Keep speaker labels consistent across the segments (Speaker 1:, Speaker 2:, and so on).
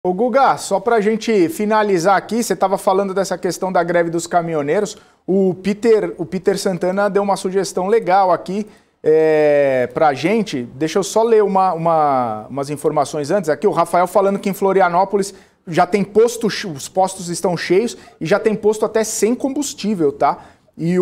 Speaker 1: Ô Guga, só para a gente finalizar aqui, você estava falando dessa questão da greve dos caminhoneiros, o Peter Santana deu uma sugestão legal aqui para a gente. Deixa eu só ler umas informações antes aqui. O Rafael falando que em Florianópolis já tem posto, os postos estão cheios e já tem posto até sem combustível, tá? E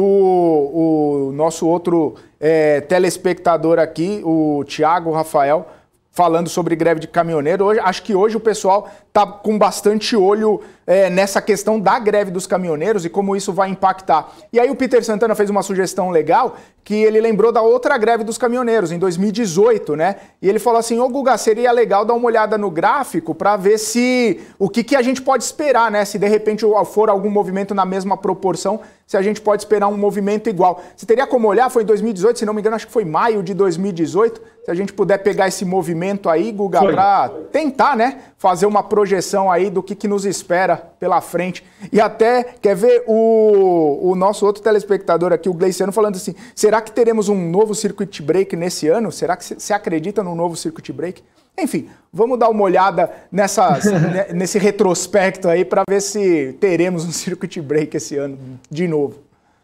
Speaker 1: o nosso outro telespectador aqui, o Thiago Rafael, falando sobre greve de caminhoneiro. Acho que hoje o pessoal está com bastante olho nessa questão da greve dos caminhoneiros e como isso vai impactar. E aí o Peter Santana fez uma sugestão legal, que ele lembrou da outra greve dos caminhoneiros, em 2018, né? E ele falou assim, ô Guga, seria legal dar uma olhada no gráfico para ver o que a gente pode esperar, né? Se de repente for algum movimento na mesma proporção, se a gente pode esperar um movimento igual. Você teria como olhar? Foi em 2018, se não me engano, acho que foi maio de 2018. Se a gente puder pegar esse movimento aí, Guga, para tentar, né, fazer uma projeção aí do que nos espera pela frente. E até, quer ver, o nosso outro telespectador aqui, o Gleiciano, falando assim, será que teremos um novo circuit break nesse ano? Será que você acredita num novo circuit break? Enfim, vamos dar uma olhada nesse retrospecto aí para ver se teremos um circuit break esse ano de novo.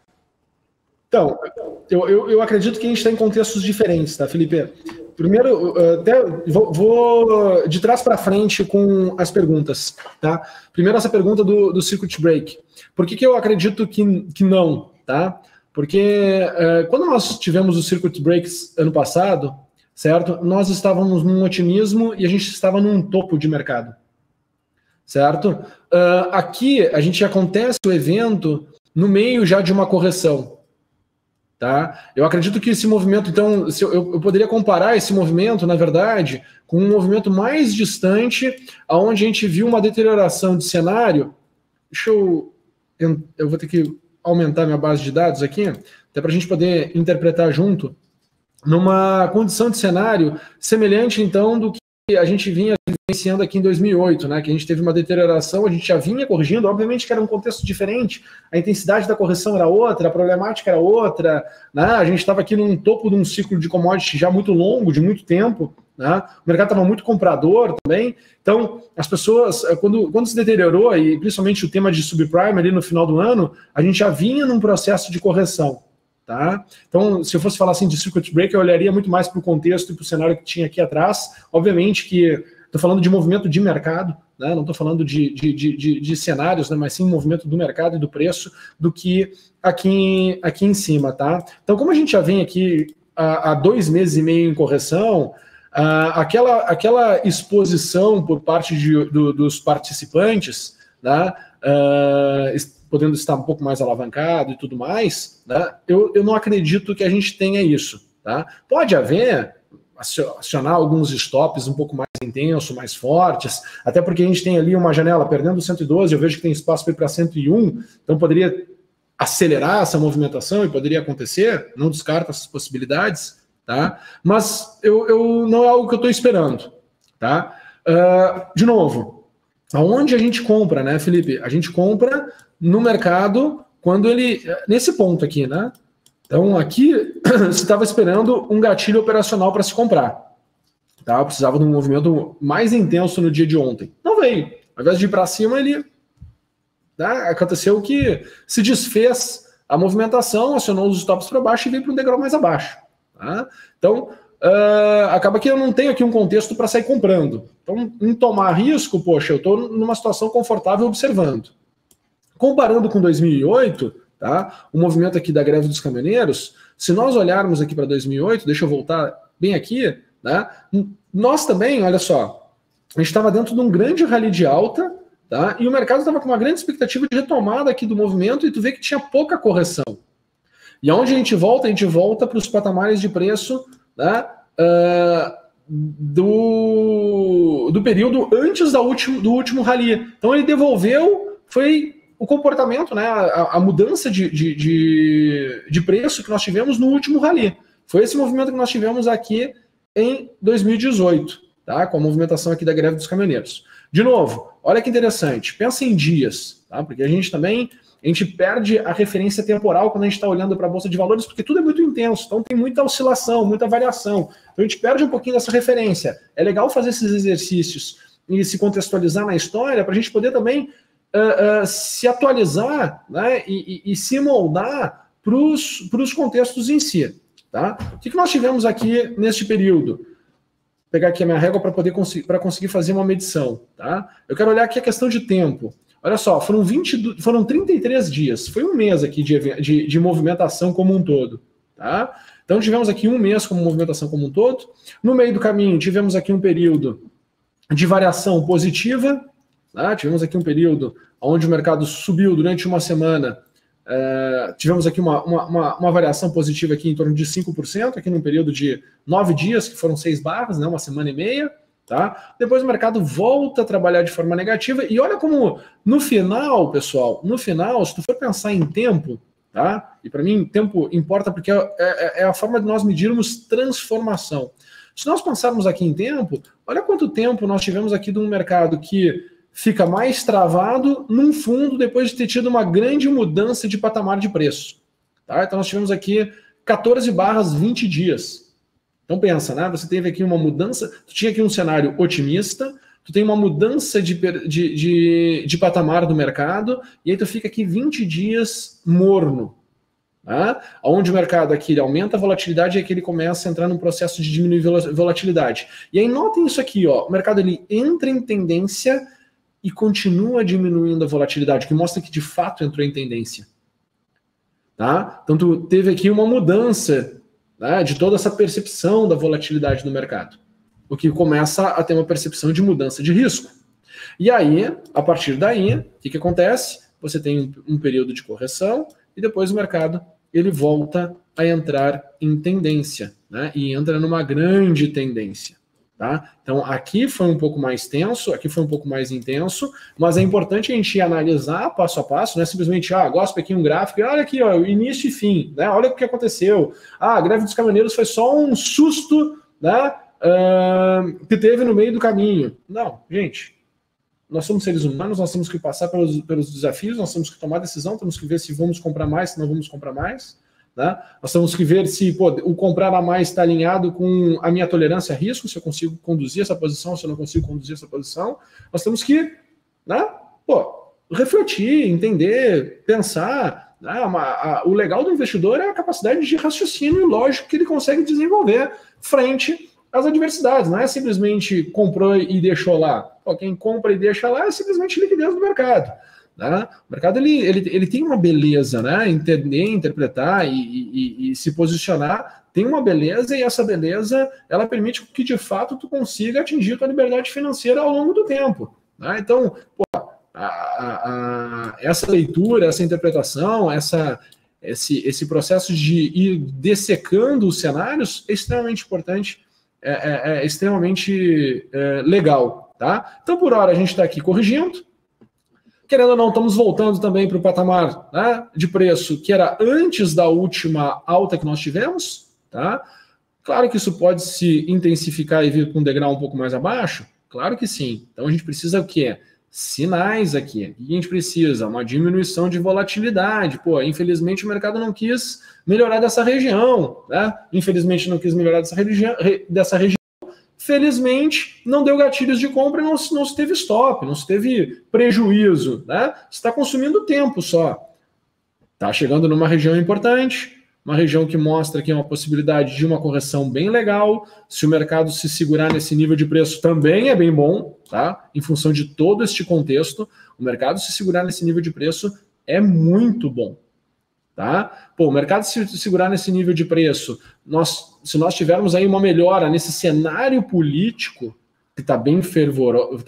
Speaker 2: Então, eu acredito que a gente está em contextos diferentes, tá, Felipe? Primeiro, até vou de trás para frente com as perguntas, tá? Primeiro, essa pergunta do circuit break. Por que eu acredito que não, tá? Porque quando nós tivemos os circuit breaks ano passado, certo? Nós estávamos num otimismo e a gente estava num topo de mercado, certo? Aqui, a gente acontece o evento no meio já de uma correção, tá? Eu acredito que esse movimento, então, eu poderia comparar esse movimento, na verdade, com um movimento mais distante, onde a gente viu uma deterioração de cenário. Deixa eu vou ter que aumentar minha base de dados aqui, até para a gente poder interpretar junto, numa condição de cenário semelhante, então, do que a gente vinha vivenciando aqui em 2008, né, que a gente teve uma deterioração, a gente já vinha corrigindo, obviamente que era um contexto diferente, a intensidade da correção era outra, a problemática era outra, né, a gente estava aqui num topo de um ciclo de commodity já muito longo, de muito tempo, né, o mercado estava muito comprador também, então as pessoas, quando se deteriorou, e principalmente o tema de subprime ali no final do ano, a gente já vinha num processo de correção. Tá? Então, se eu fosse falar assim de circuit break, eu olharia muito mais para o contexto e para o cenário que tinha aqui atrás. Obviamente que estou falando de movimento de mercado, né? Não estou falando de cenários, né? Mas sim movimento do mercado e do preço do que aqui em cima. Tá? Então, como a gente já vem aqui há 2 meses e meio em correção, aquela exposição por parte dos participantes, né? Podendo estar um pouco mais alavancado e tudo mais, né? Eu não acredito que a gente tenha isso, tá? Pode haver, acionar alguns stops um pouco mais intensos, mais fortes, até porque a gente tem ali uma janela perdendo 112, eu vejo que tem espaço para ir para 101, então poderia acelerar essa movimentação e poderia acontecer, não descarto essas possibilidades, tá? Mas eu não é algo que eu estou esperando, tá? De novo, aonde a gente compra, né, Felipe? A gente compra no mercado quando ele... Nesse ponto aqui, né? Então, aqui você estava esperando um gatilho operacional para se comprar. Tá? Eu precisava de um movimento mais intenso no dia de ontem. Não veio. Ao invés de ir para cima, ele... Tá? Aconteceu que se desfez a movimentação, acionou os stops para baixo e veio para um degrau mais abaixo. Tá? Então, acaba que eu não tenho aqui um contexto para sair comprando. Então, em tomar risco, poxa, eu estou numa situação confortável observando. Comparando com 2008, tá, o movimento aqui da greve dos caminhoneiros, se nós olharmos aqui para 2008, deixa eu voltar bem aqui, né, nós também, olha só, a gente estava dentro de um grande rally de alta, tá, e o mercado estava com uma grande expectativa de retomada aqui do movimento e tu vê que tinha pouca correção. E aonde a gente volta para os patamares de preço, né, do período antes do último rally. Então ele devolveu, foi o comportamento, né, a mudança de preço que nós tivemos no último rally. Foi esse movimento que nós tivemos aqui em 2018, tá, com a movimentação aqui da greve dos caminhoneiros. De novo, olha que interessante, pensa em dias, tá, porque a gente perde a referência temporal quando a gente está olhando para a Bolsa de Valores, porque tudo é muito intenso, então tem muita oscilação, muita variação. Então a gente perde um pouquinho dessa referência. É legal fazer esses exercícios e se contextualizar na história para a gente poder também se atualizar, né, e se moldar para os contextos em si. Tá? O que nós tivemos aqui neste período? Vou pegar aqui a minha régua para conseguir fazer uma medição. Tá? Eu quero olhar aqui a questão de tempo. Olha só, foram 33 dias, foi um mês aqui de movimentação como um todo. Tá? Então tivemos aqui um mês como movimentação como um todo. No meio do caminho tivemos aqui um período de variação positiva. Tá? Tivemos aqui um período onde o mercado subiu durante uma semana. Tivemos aqui uma variação positiva aqui em torno de 5%, aqui num período de 9 dias, que foram 6 barras, né, uma semana e meia. Tá? Depois o mercado volta a trabalhar de forma negativa. E olha como, no final, pessoal, se tu for pensar em tempo, tá? E para mim, tempo importa porque é a forma de nós medirmos transformação. Se nós pensarmos aqui em tempo, olha quanto tempo nós tivemos aqui de um mercado que fica mais travado num fundo depois de ter tido uma grande mudança de patamar de preço. Tá? Então nós tivemos aqui 14 barras 20 dias. Então pensa, né? Você teve aqui uma mudança, tu tinha aqui um cenário otimista, tu tem uma mudança de patamar do mercado, e aí tu fica aqui 20 dias morno. Tá? Onde o mercado aqui ele aumenta a volatilidade e aqui ele começa a entrar num processo de diminuir volatilidade. E aí notem isso aqui, ó, o mercado ele entra em tendência e continua diminuindo a volatilidade, que mostra que de fato entrou em tendência. Tá? Então tu teve aqui uma mudança, né, de toda essa percepção da volatilidade no mercado, o que começa a ter uma percepção de mudança de risco. E aí, a partir daí, o que acontece? Você tem um período de correção e depois o mercado ele volta a entrar em tendência, né, e entra numa grande tendência. Tá? Então aqui foi um pouco mais tenso, aqui foi um pouco mais intenso, mas é importante a gente analisar passo a passo, não é simplesmente, gospe aqui um gráfico, e olha aqui, ó, início e fim, né? Olha o que aconteceu. A greve dos caminhoneiros foi só um susto, né, que teve no meio do caminho. Não, gente, nós somos seres humanos, nós temos que passar pelos desafios, nós temos que tomar decisão, temos que ver se vamos comprar mais, se não vamos comprar mais. Né? Nós temos que ver se o comprar a mais está alinhado com a minha tolerância a risco, se eu consigo conduzir essa posição, se eu não consigo conduzir essa posição. Nós temos que, né, refletir, entender, pensar. Né? O legal do investidor é a capacidade de raciocínio lógico que ele consegue desenvolver frente às adversidades. Não é simplesmente comprou e deixou lá. Quem compra e deixa lá é simplesmente liquidez do mercado. Né? O mercado ele tem uma beleza, né? Entender, interpretar e se posicionar tem uma beleza, e essa beleza ela permite que de fato tu consiga atingir a tua liberdade financeira ao longo do tempo. Né? Então, essa leitura, essa interpretação, esse processo de ir dessecando os cenários é extremamente importante, é extremamente legal. Tá? Então, por hora, a gente está aqui corrigindo. Querendo ou não, estamos voltando também para o patamar, né, de preço que era antes da última alta que nós tivemos. Tá? Claro que isso pode se intensificar e vir com um degrau um pouco mais abaixo. Claro que sim. Então a gente precisa o quê? Sinais aqui. O que a gente precisa? Uma diminuição de volatilidade. Infelizmente o mercado não quis melhorar dessa região. Né? Infelizmente não quis melhorar dessa região. Felizmente, não deu gatilhos de compra e não se teve stop, não se teve prejuízo. Né? Você está consumindo tempo só. Está chegando numa região importante, uma região que mostra que é uma possibilidade de uma correção bem legal. Se o mercado se segurar nesse nível de preço, também é bem bom. Tá? Em função de todo este contexto, o mercado se segurar nesse nível de preço é muito bom. Tá? O mercado se segurar nesse nível de preço, se nós tivermos aí uma melhora nesse cenário político, que está bem fervoroso,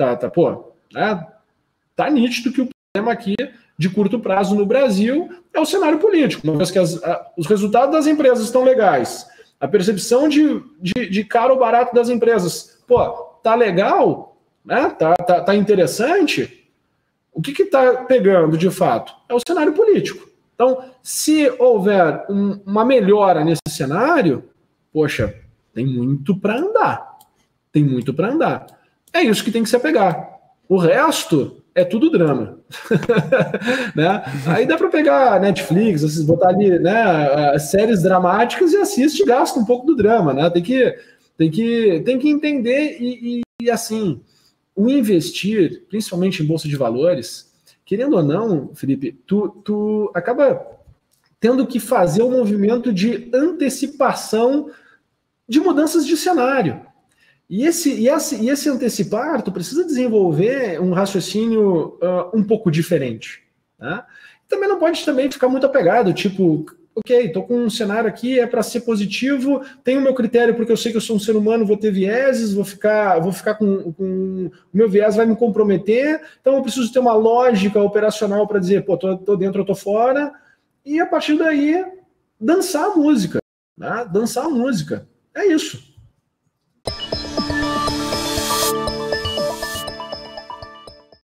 Speaker 2: tá nítido que o problema aqui de curto prazo no Brasil é o cenário político, uma vez que os resultados das empresas estão legais, a percepção de caro ou barato das empresas, tá legal, né? tá interessante, o que está pegando de fato? É o cenário político. Então, se houver uma melhora nesse cenário, tem muito para andar. Tem muito para andar. É isso que tem que se apegar. O resto é tudo drama. Né? Aí dá para pegar Netflix, botar ali, né, séries dramáticas e assiste e gasta um pouco do drama. Né? Tem que entender e assim, o investir, principalmente em bolsa de valores, querendo ou não, Felipe, tu acaba tendo que fazer um movimento de antecipação de mudanças de cenário. E esse antecipar, tu precisa desenvolver um raciocínio um pouco diferente. Tá? Também não pode também ficar muito apegado, tipo, ok, estou com um cenário aqui, é para ser positivo, tenho o meu critério porque eu sei que eu sou um ser humano, vou ter vieses, vou ficar com o meu viés vai me comprometer, então eu preciso ter uma lógica operacional para dizer, pô, tô dentro, eu tô fora, e a partir daí, dançar a música, né? Dançar a música, é isso.